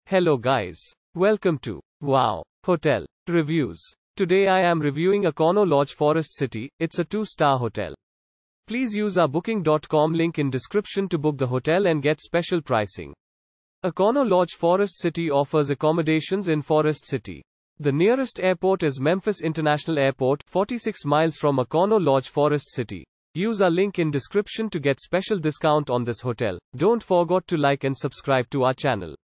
Hello guys. Welcome to Wow Hotel Reviews. Today I am reviewing Econo Lodge Forrest City. It's a 2-star hotel. Please use our booking.com link in description to book the hotel and get special pricing. Econo Lodge Forrest City offers accommodations in Forrest City. The nearest airport is Memphis International Airport, 46 miles from Econo Lodge Forrest City. Use our link in description to get special discount on this hotel. Don't forget to like and subscribe to our channel.